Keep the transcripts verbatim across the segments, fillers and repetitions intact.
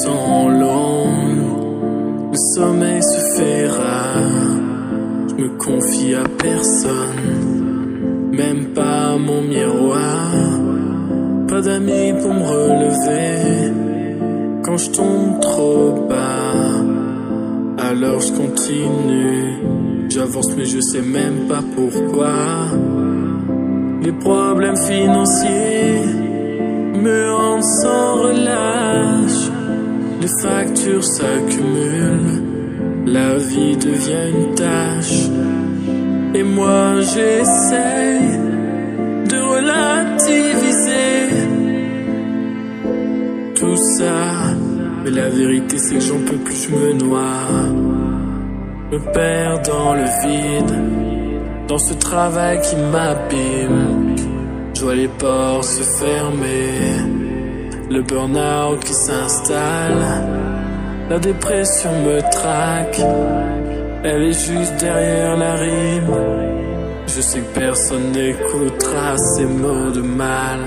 sont longues, le sommeil se fait rare. Je me confie à personne, même pas à mon miroir. Pas d'amis pour me relever quand je tombe trop bas. Alors je continue, j'avance mais je sais même pas pourquoi. Les problèmes financiers me rendent sans relâche. Les factures s'accumulent, la vie devient une tâche. Et moi j'essaye de relativiser tout ça, mais la vérité c'est que j'en peux plus, je me noie. Me perds dans le vide, dans ce travail qui m'abîme. Je vois les portes se fermer, le burn-out qui s'installe. La dépression me traque, elle est juste derrière la rime. Je sais que personne n'écoutera ces mots de mal.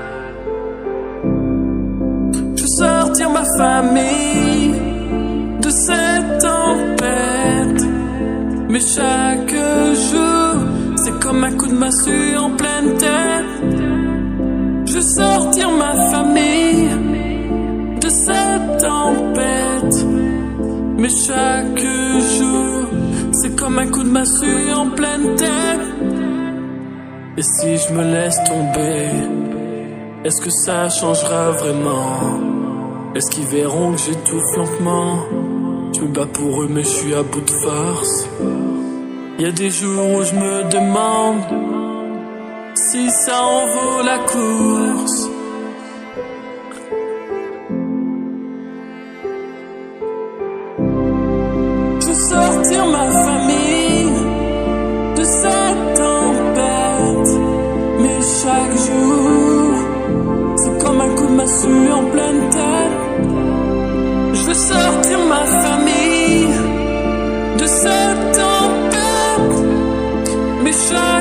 Je veux sortir ma famille de cette tempête, mais chaque jour c'est comme un coup de massue en pleine tête. Je veux sortir ma famille de cette tempête, mais chaque jour c'est comme un coup de massue en pleine tête. Et si je me laisse tomber, est-ce que ça changera vraiment? Est-ce qu'ils verront que j'étouffe lentement? Je me bats pour eux mais je suis à bout de force. Y a des jours où je me demande si ça en vaut la course. Je veux sortir ma famille de cette tempête, mais chaque jour c'est comme un coup de massue en pleine tête. Je veux sortir ma famille de cette tempête, mais chaque